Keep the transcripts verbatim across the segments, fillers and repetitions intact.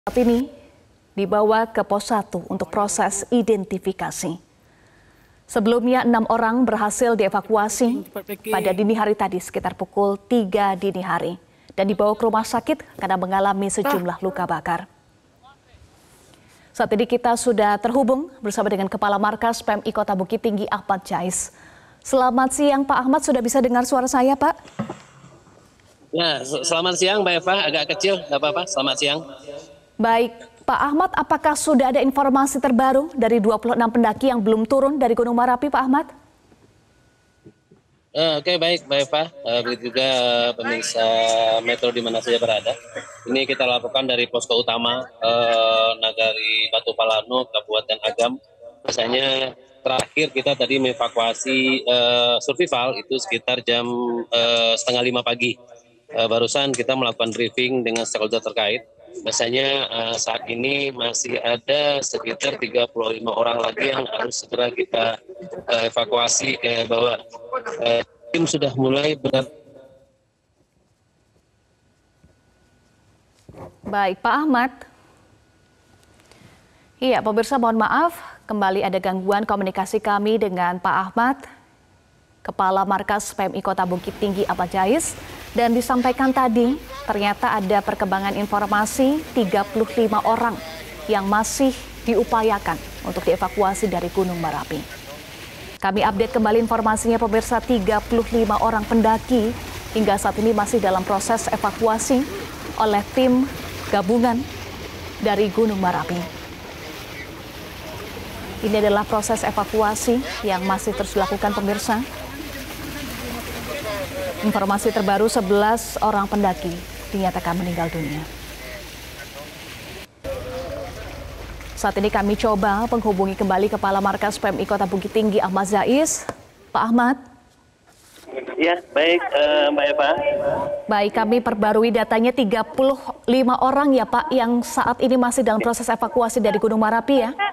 Saat ini dibawa ke pos satu untuk proses identifikasi. Sebelumnya enam orang berhasil dievakuasi pada dini hari tadi sekitar pukul tiga dini hari dan dibawa ke rumah sakit karena mengalami sejumlah luka bakar. Saat ini kita sudah terhubung bersama dengan Kepala Markas P M I Kota Bukit Tinggi Ahmad Jais. Selamat siang Pak Ahmad, sudah bisa dengar suara saya Pak? Ya, selamat siang Mbak Eva, agak kecil, nggak apa-apa, selamat siang. Baik, Pak Ahmad, apakah sudah ada informasi terbaru dari dua puluh enam pendaki yang belum turun dari Gunung Merapi, Pak Ahmad? Uh, Oke, okay, baik Mbak Eva, uh, begitu juga pemirsa Metro di mana saja berada. Ini kita lakukan dari posko utama uh, Nagari Batu Palanu, Kabupaten Agam. Biasanya terakhir kita tadi mengevakuasi uh, survival itu sekitar jam uh, setengah lima pagi. Uh, barusan kita melakukan briefing dengan stakeholder terkait. Biasanya uh, saat ini masih ada sekitar tiga puluh lima orang lagi yang harus segera kita uh, evakuasi ke bawah. Uh, tim sudah mulai benar. Baik, Pak Ahmad. Iya, pemirsa mohon maaf, kembali ada gangguan komunikasi kami dengan Pak Ahmad, Kepala Markas P M I Kota Bukit Tinggi Ahmad Jais. Dan disampaikan tadi, ternyata ada perkembangan informasi tiga puluh lima orang yang masih diupayakan untuk dievakuasi dari Gunung Merapi. Kami update kembali informasinya pemirsa, tiga puluh lima orang pendaki hingga saat ini masih dalam proses evakuasi oleh tim gabungan dari Gunung Merapi. Ini adalah proses evakuasi yang masih terus dilakukan pemirsa. Informasi terbaru, sebelas orang pendaki dinyatakan meninggal dunia. Saat ini kami coba menghubungi kembali Kepala Markas P M I Kota Bukit Tinggi Ahmad Jais. Pak Ahmad. Ya, baik uh, Mbak Eva. Baik, kami perbarui datanya tiga puluh lima orang ya Pak yang saat ini masih dalam proses evakuasi dari Gunung Merapi ya?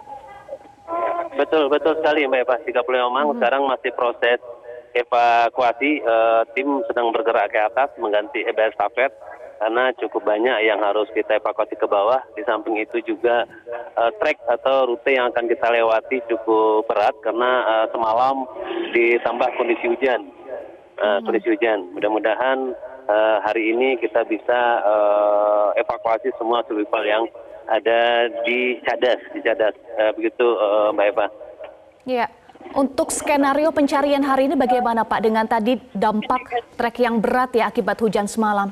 Betul, betul sekali Mbak Eva. tiga puluh lima orang hmm. sekarang masih proses evakuasi. Uh, tim sedang bergerak ke atas mengganti E B S estafet karena cukup banyak yang harus kita evakuasi ke bawah. Di samping itu juga uh, trek atau rute yang akan kita lewati cukup berat karena uh, semalam ditambah kondisi hujan. Uh, kondisi hujan. Mudah-mudahan uh, hari ini kita bisa uh, evakuasi semua survival yang ada di Cadas, di Cadas. Uh, begitu uh, Mbak Eva. Iya. Untuk skenario pencarian hari ini bagaimana Pak dengan tadi dampak trek yang berat ya akibat hujan semalam?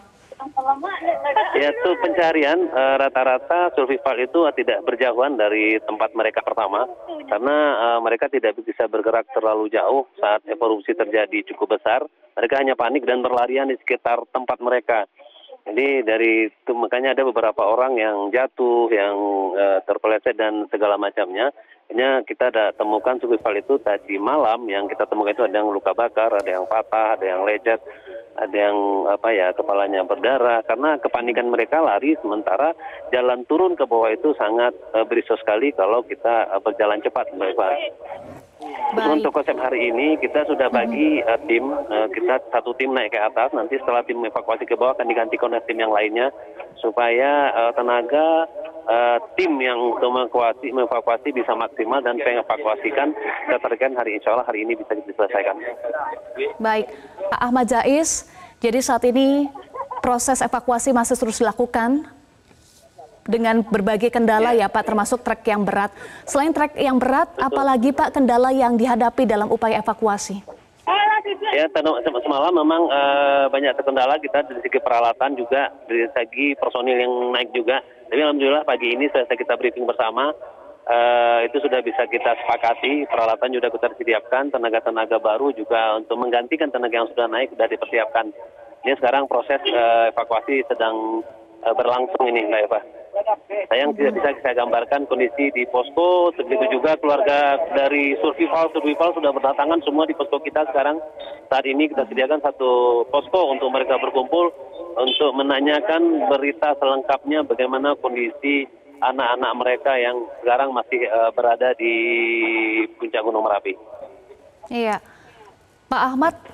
Ya, itu pencarian rata-rata uh, survival itu uh, tidak berjauhan dari tempat mereka pertama karena uh, mereka tidak bisa bergerak terlalu jauh saat erupsi terjadi cukup besar. Mereka hanya panik dan berlarian di sekitar tempat mereka. Jadi dari itu makanya ada beberapa orang yang jatuh, yang uh, terpeleset dan segala macamnya. Hanya kita ada temukan survival itu tadi malam, yang kita temukan itu ada yang luka bakar, ada yang patah, ada yang lecet, ada yang apa ya kepalanya berdarah karena kepanikan mereka lari, sementara jalan turun ke bawah itu sangat uh, berisiko sekali kalau kita uh, berjalan cepat Mbak Eva. Untuk konsep hari ini kita sudah bagi uh, tim, uh, kita satu tim naik ke atas, nanti setelah tim evakuasi ke bawah akan digantikan oleh tim yang lainnya supaya uh, tenaga uh, tim yang mengevakuasi, mengevakuasi bisa maksimal dan mengevakuasikan keterkaitan hari insya Allah hari ini bisa diselesaikan. Baik, Pak Ahmad Jais, jadi saat ini proses evakuasi masih terus dilakukan dengan berbagai kendala ya Pak, termasuk trek yang berat. Selain trek yang berat, apalagi Pak kendala yang dihadapi dalam upaya evakuasi? Ya, semalam memang uh, banyak kendala kita dari segi peralatan juga, dari segi personil yang naik juga. Tapi alhamdulillah pagi ini selesai kita briefing bersama, uh, itu sudah bisa kita sepakati, peralatan sudah kita siapkan, tenaga-tenaga baru juga untuk menggantikan tenaga yang sudah naik sudah dipersiapkan. Ini sekarang proses uh, evakuasi sedang uh, berlangsung ini Mbak Eva. Sayang tidak bisa saya gambarkan kondisi di posko, begitu juga keluarga dari survival survival sudah berdatangan semua di posko kita sekarang. Saat ini kita sediakan satu posko untuk mereka berkumpul untuk menanyakan berita selengkapnya bagaimana kondisi anak-anak mereka yang sekarang masih uh, berada di puncak Gunung Merapi. Iya, Pak Ahmad,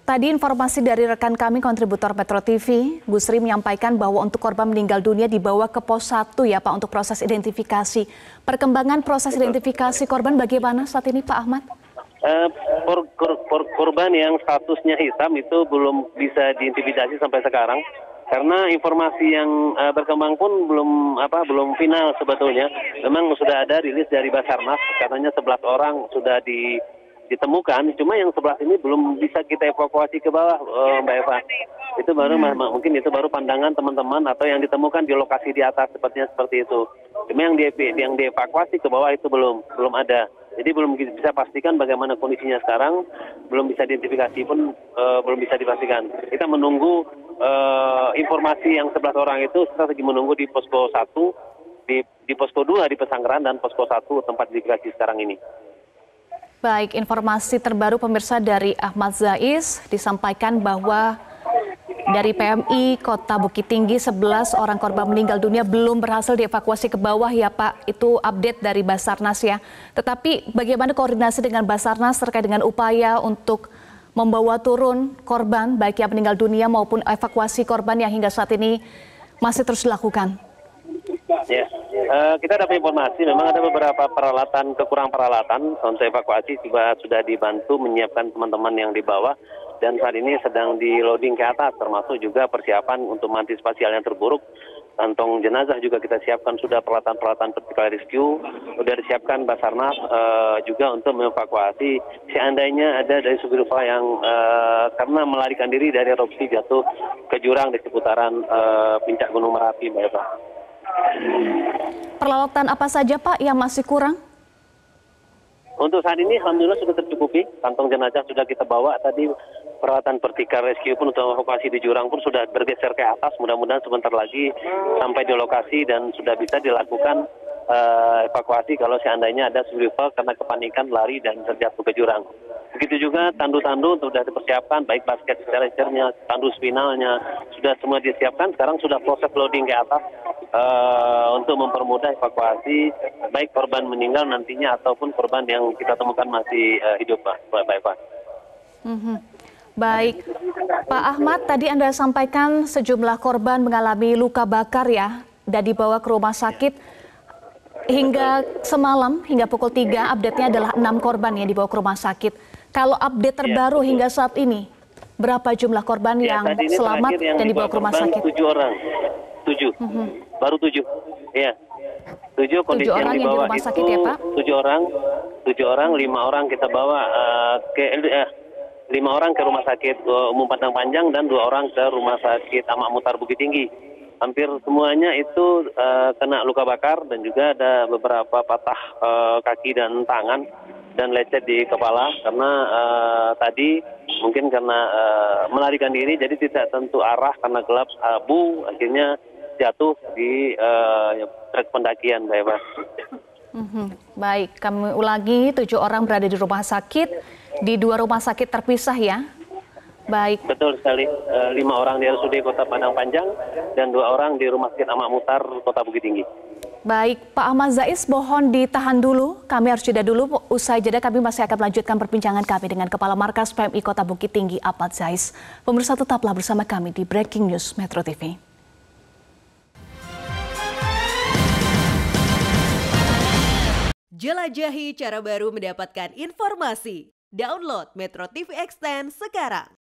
Tadi informasi dari rekan kami kontributor Metro T V, Bu Sri menyampaikan bahwa untuk korban meninggal dunia dibawa ke pos satu ya Pak untuk proses identifikasi. Perkembangan proses identifikasi korban bagaimana saat ini Pak Ahmad? Uh, kor, kor, kor, korban yang statusnya hitam itu belum bisa diidentifikasi sampai sekarang karena informasi yang uh, berkembang pun belum apa belum final sebetulnya. Memang sudah ada rilis dari Basarnas katanya sebelas orang sudah di ditemukan, cuma yang sebelah ini belum bisa kita evakuasi ke bawah, uh, Mbak Eva. Itu baru hmm. mungkin itu baru pandangan teman-teman atau yang ditemukan di lokasi di atas sepertinya seperti itu. Cuma yang di yang dievakuasi ke bawah itu belum belum ada. Jadi belum bisa pastikan bagaimana kondisinya sekarang, belum bisa diidentifikasi pun uh, belum bisa dipastikan. Kita menunggu uh, informasi yang sebelas orang itu, kita lagi menunggu di posko satu, di di posko dua di Pesanggeran dan posko satu tempat identifikasi sekarang ini. Baik, informasi terbaru pemirsa dari Ahmad Zais disampaikan bahwa dari P M I Kota Bukit Tinggi sebelas orang korban meninggal dunia belum berhasil dievakuasi ke bawah ya Pak. Itu update dari Basarnas ya. Tetapi bagaimana koordinasi dengan Basarnas terkait dengan upaya untuk membawa turun korban baik yang meninggal dunia maupun evakuasi korban yang hingga saat ini masih terus dilakukan? Ya, uh, kita dapat informasi memang ada beberapa peralatan, kekurangan peralatan untuk evakuasi juga sudah dibantu menyiapkan teman-teman yang di bawah dan saat ini sedang di loading ke atas termasuk juga persiapan untuk mengantisipasi hal yang terburuk. Kantong jenazah juga kita siapkan sudah peralatan-peralatan vertical rescue, sudah disiapkan Basarnas uh, juga untuk mengevakuasi seandainya ada dari supir Ulfa yang uh, karena melarikan diri dari erupsi jatuh ke jurang di seputaran uh, puncak Gunung Merapi, Mbak Eva. Peralatan apa saja Pak yang masih kurang? Untuk saat ini alhamdulillah sudah tercukupi. Kantong jenazah sudah kita bawa. Tadi peralatan vertical rescue pun untuk evakuasi di jurang pun sudah bergeser ke atas. Mudah-mudahan sebentar lagi sampai di lokasi dan sudah bisa dilakukan uh, evakuasi kalau seandainya ada survival karena kepanikan lari dan terjatuh ke jurang. Begitu juga tandu-tandu sudah dipersiapkan, baik basket stretchernya, tandu spinalnya, sudah semua disiapkan. Sekarang sudah proses loading ke atas uh, untuk mempermudah evakuasi, baik korban meninggal nantinya ataupun korban yang kita temukan masih uh, hidup, Pak. Baik, Pak. Mm-hmm. Baik, Pak Ahmad, tadi Anda sampaikan sejumlah korban mengalami luka bakar ya, dan dibawa ke rumah sakit. Hingga semalam, hingga pukul tiga, update-nya adalah enam korban yang dibawa ke rumah sakit. Kalau update terbaru ya, hingga saat ini, berapa jumlah korban ya, yang selamat yang dan dibawa ke rumah sakit? Tujuh orang, tujuh, mm-hmm. baru tujuh, ya, tujuh kondisi tujuh yang dibawa yang di rumah sakit, itu ya, Pak? Tujuh orang, tujuh orang, lima orang kita bawa uh, ke, eh, lima orang ke rumah sakit uh, Umum Padang Panjang dan dua orang ke rumah sakit Amak Mutar Bukit Tinggi. Hampir semuanya itu uh, kena luka bakar dan juga ada beberapa patah uh, kaki dan tangan dan lecet di kepala karena uh, tadi mungkin karena uh, melarikan diri jadi tidak tentu arah karena gelap abu akhirnya jatuh di uh, trek pendakian, Mbak Eva. Mm-hmm. Baik, kami ulangi tujuh orang berada di rumah sakit di dua rumah sakit terpisah ya. Baik. Betul sekali, uh, lima orang di R S U D Kota Padang Panjang dan dua orang di Rumah Sakit Amak Mutar Kota Bukit Tinggi. Baik, Pak Ahmad Zais, mohon ditahan dulu. Kami harus jeda dulu. Usai jeda kami masih akan melanjutkan perbincangan kami dengan Kepala Markas P M I Kota Bukit Tinggi Ahmad Zais. Pemirsa tetaplah bersama kami di Breaking News Metro T V. Jelajahi cara baru mendapatkan informasi. Download Metro T V Extend sekarang.